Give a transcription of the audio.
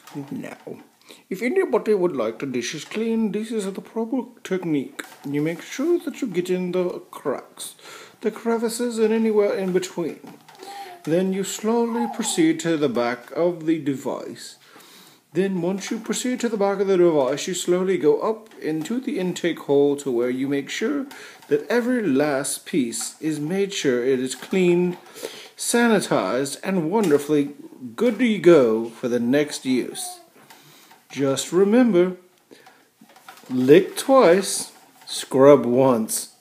Now, if anybody would like the dishes clean, this is the proper technique. You make sure that you get in the cracks, the crevices, and anywhere in between. Then you slowly proceed to the back of the device. Then once you proceed to the back of the device, you slowly go up into the intake hole to where you make sure that every last piece is made sure it is cleaned, sanitized, and wonderfully good to go for the next use. Just remember, lick twice, scrub once.